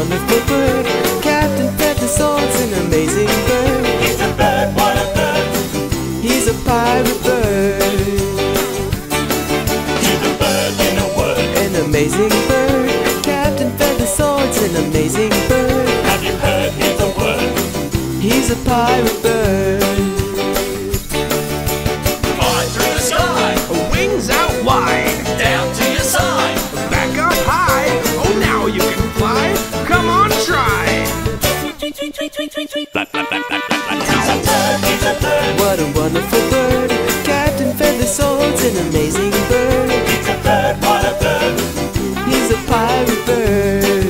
wonderful bird. Captain Feathersword's an amazing bird. He's a bird, what a bird. He's a pirate bird. He's a bird in a word. An amazing bird. Captain Feathersword's an amazing bird. Have you heard he's a word? He's a pirate bird. Fly through the sky, Wings out wide, down to your side. back up high. Oh, now you can fly. Come on, try. He's a bird. What a wonderful bird. Captain Feathersword's an amazing bird. He's a bird, what a bird. He's a pirate bird.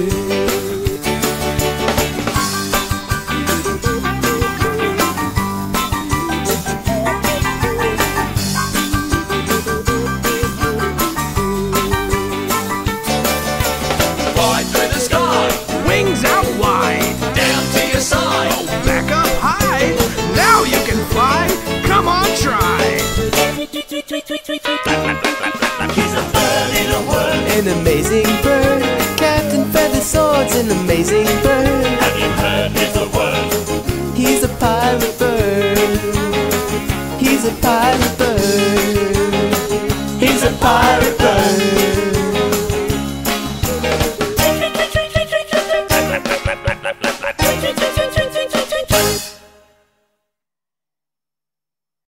Fly through the sky, Wings out wide, down to your side. back up high. Now you can fly. Come on, try. He's a bird in a word. An amazing bird. Captain Feathersword's an amazing bird. Have you heard he's a word? He's a pirate bird. He's a pirate bird. He's a pirate bird.